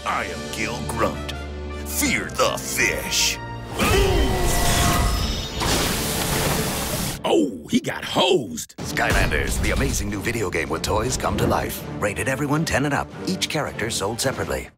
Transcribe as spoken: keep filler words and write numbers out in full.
I am Gill Grunt. Fear the fish. Oh, he got hosed. Skylanders, the amazing new video game with toys come to life. Rated everyone ten and up. Each character sold separately.